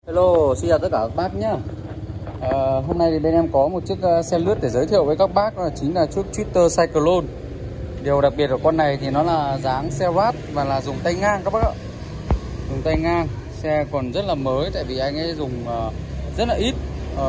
Hello, xin chào tất cả các bác nhé. Hôm nay thì bên em có một chiếc xe lướt để giới thiệu với các bác, đó chính là chiếc Twitter Cyclone. Điều đặc biệt của con này thì nó là dáng xe rát và là dùng tay ngang các bác ạ. Dùng tay ngang, xe còn rất là mới tại vì anh ấy dùng rất là ít.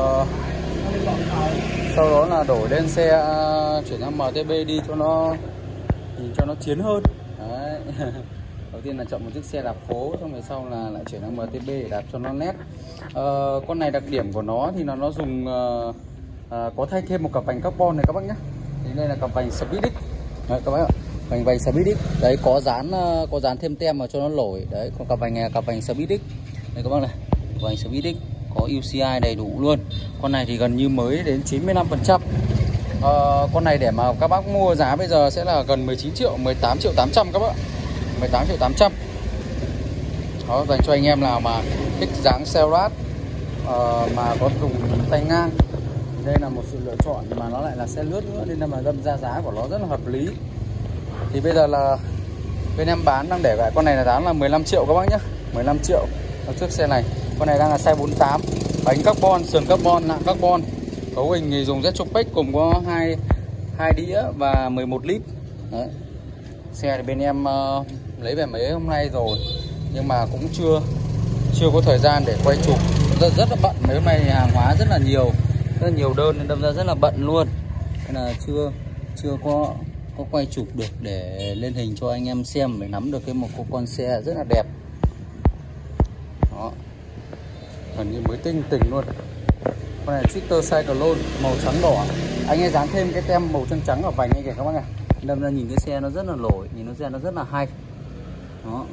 Sau đó là đổi lên xe chuyển sang MTB đi cho nó nhìn cho nó chiến hơn. Đấy. Đầu tiên là chọn một chiếc xe đạp phố, xong rồi sau là lại chuyển sang MTB để đạp cho nó nét. Con này đặc điểm của nó thì là nó dùng có thay thêm một cặp vành carbon này các bác nhé. Thì đây là cặp vành Speed X. Đấy các bác ạ, vành Speed X. Đấy có dán thêm tem vào cho nó nổi. Đấy, còn cặp vành này là cặp vành Speed X. Đây các bác này, vành Speed X có UCI đầy đủ luôn. Con này thì gần như mới đến 95%. Con này để mà các bác mua giá bây giờ sẽ là gần 19 triệu, 18 triệu 800 các bác. 18 triệu 800. Đó, dành cho anh em nào mà thích dáng xe rát mà có dùng tay ngang. Đây là một sự lựa chọn mà nó lại là xe lướt nữa nên là mà đâm ra giá của nó rất là hợp lý. Thì bây giờ là bên em bán đang để lại con này là giá là 15 triệu các bác nhé. 15 triệu ở chiếc xe này. Con này đang là size 48, bánh carbon, sườn carbon, nạng carbon. Cấu hình thì dùng Jetropec cùng có hai đĩa và 11 lít. Đấy. Xe thì bên em lấy về mấy hôm nay rồi nhưng mà cũng chưa có thời gian để quay chụp, rất là bận. Mấy hôm nay hàng hóa rất là nhiều đơn nên đâm ra rất là bận luôn, nên là chưa có quay chụp được để lên hình cho anh em xem để nắm được một con xe rất là đẹp. Đó, gần như mới tinh luôn. Con này Twitter Cyclone màu trắng đỏ, anh ấy dán thêm cái tem màu trắng ở vành này kìa các bác này. Đâm ra nhìn cái xe nó rất là nổi, nhìn nó xe nó rất là hay. Đó,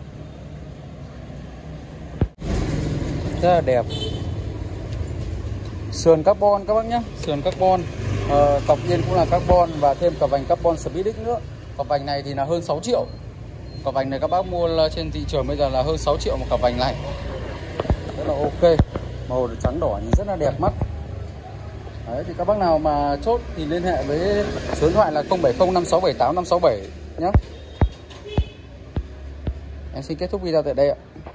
rất là đẹp. Sườn carbon các bác nhé, sườn carbon, cọc yên cũng là carbon và thêm cặp vành carbon Speed X nữa. Cặp vành này thì là hơn 6 triệu. Cặp vành này các bác mua trên thị trường bây giờ là hơn 6 triệu một cặp vành này. Rất là ok, màu trắng đỏ nhìn rất là đẹp mắt. Đấy, thì các bác nào mà chốt thì liên hệ với số điện thoại là 0705678567 nhé. Em xin kết thúc video tại đây ạ.